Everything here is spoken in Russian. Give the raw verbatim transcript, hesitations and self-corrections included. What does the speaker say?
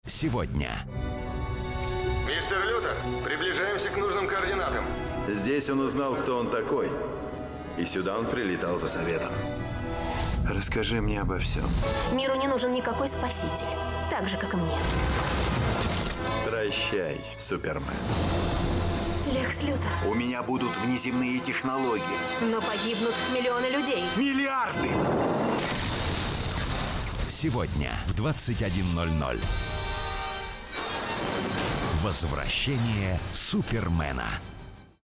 сегодня. Мистер Лютер, приближаемся к нужным координатам. Здесь он узнал, кто он такой. И сюда он прилетал за советом. Расскажи мне обо всем. Миру не нужен никакой спаситель. Так же, как и мне. Прощай, Супермен. Лекс Лютер. У меня будут внеземные технологии. Но погибнут миллионы людей. Миллиарды! Сегодня в двадцать один ноль ноль. Возвращение Супермена.